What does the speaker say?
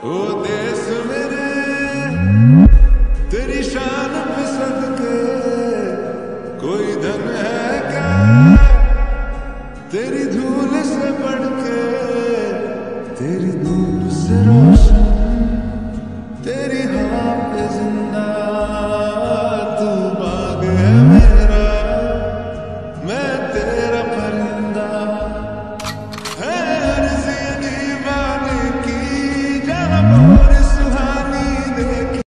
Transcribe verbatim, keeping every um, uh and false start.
ओ देश मेरे तेरी शान पे सदके कोई धन है